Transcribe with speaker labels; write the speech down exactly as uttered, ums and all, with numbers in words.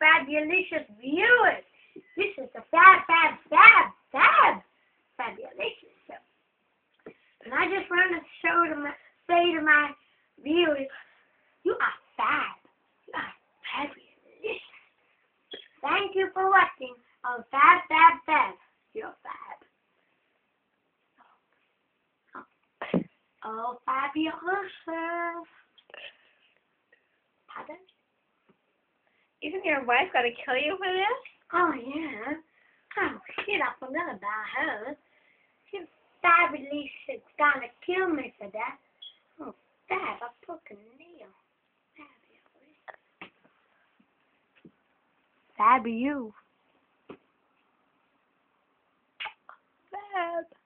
Speaker 1: Fabulicious viewers. This is the Fab, Fab, Fab, Fab, Fabulicious show. And I just want to show to my, say to my viewers, you are fab. You are fabulous. Thank you for watching on Fab, Fab, Fab. You're fab. Oh, fabulous. Pardon?
Speaker 2: Isn't your wife going to kill you for this?
Speaker 1: Oh, yeah. Oh, shit, I forgot about her. She's Fabulicious gonna kill me for that. Oh, Fab, I broke a nail. Fabulous. Fab you.
Speaker 2: Fab.